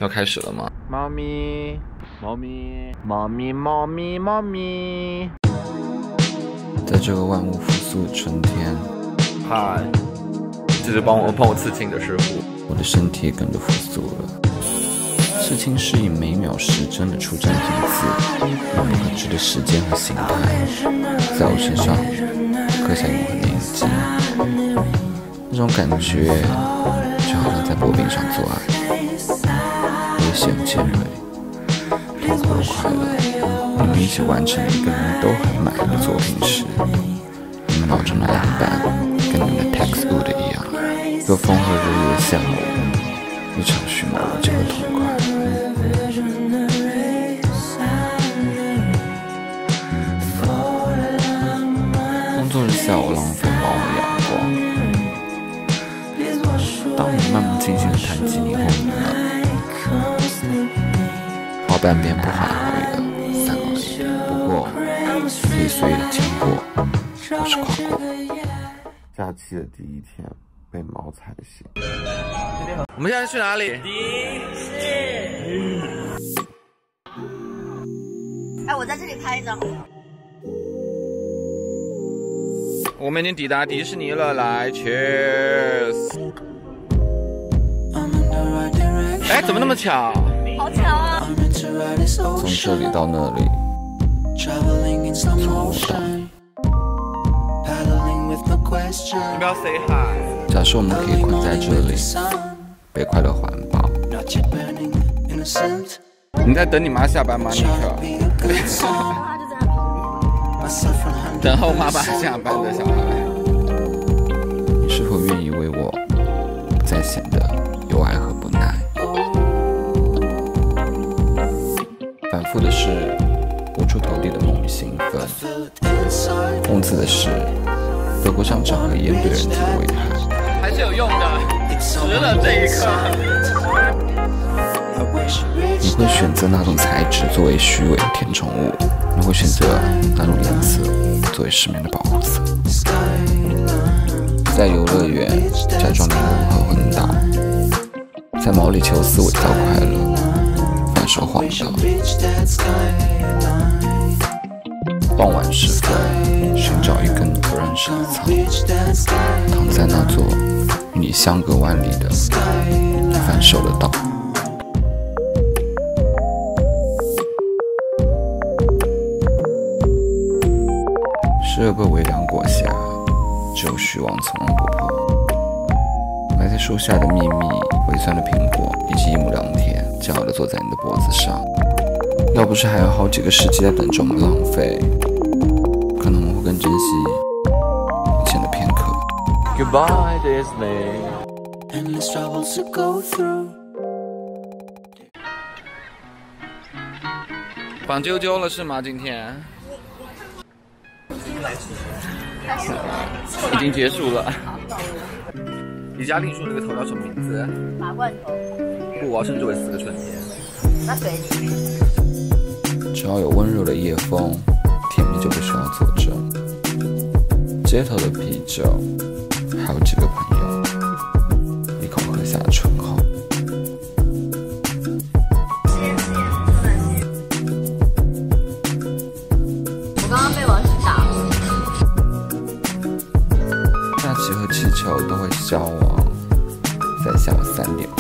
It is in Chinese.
要开始了吗？ 猫咪，猫咪，猫咪，猫咪，猫咪。 在这个万物复苏的春天， 嗨，这是帮我刺青的师傅。 我的身体也跟着复苏了。刺青是以每秒时针的出针频次，以不可知的时间和形态，在我身上刻下永恒的印记。那种感觉，就好像在薄冰上做爱。我血很尖锐，痛苦和快乐，我们一起完成一个人都很满意的作品时，你们脑中的篮板跟你们的 Tex Wood 一样，一个风和日丽的下午，一场蓄谋已久的痛快。工作日下午浪费饱满阳光，当你漫不经心地弹吉你后呢？花瓣边不怀好意的散而已，不过可以随意的经过，或是跨过。假期的第一天被猫踩醒。 我们现在去哪里？ 哎，我在这里拍一张。 我们已经抵达迪士尼了，来 ，Cheers！ 哎，怎么那么巧？ 好巧啊！ 从这里到那里，从我到你。 你不要 say hi。 假设我们可以困在这里，被快乐环抱。 你在等你妈下班吗，尼克？ 他就在那旁边。 等候妈妈下班的小孩。 你是否愿意为我不再显得有爱和不耐？反复的是无出头地的梦与兴奋，讽刺的是德国商场和烟对人体的危害。 还是有用的，值了这一刻。 你会选择哪种材质作为虚伪的填充物？你会选择哪种颜色作为失眠的保护色？在游乐园假装领悟和昏倒，在毛里求斯伪造快乐，反手晃荡。傍晚时分，寻找一根你不认识的草，躺在那座与你相隔万里的反手的岛。12个微凉果下，只有虚妄从容不迫。埋在树下的秘密，微酸的苹果，以及一亩良田，骄傲地坐在你的脖子上。要不是还有好几个世纪在等着我们浪费，可能我们会更珍惜以前的片刻。 Goodbye Disney。绑啾啾了是吗？今天已经结束了。李嘉玲说这个头叫什么名字？ 马罐头。 不，我要称之为4个春天。 那随你。 只要有温柔的夜风，甜蜜就不需要佐证。街头的啤酒，还有几个朋友，一口喝下醇厚。 我刚刚被王石打了。 大气和气球都会消亡在下午3点